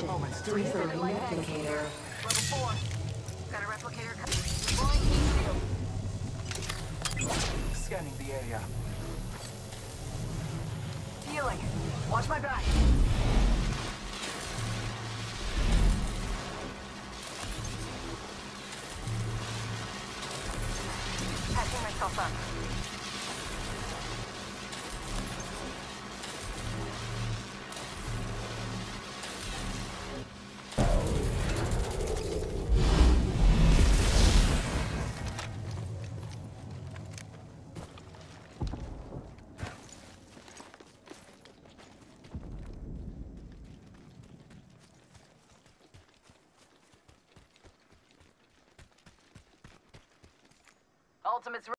Attention, referring replicator. Level 4. Got a replicator coming. Deploying heat shield. Scanning the area. Healing. Watch my back. Patching myself up. Ultimate's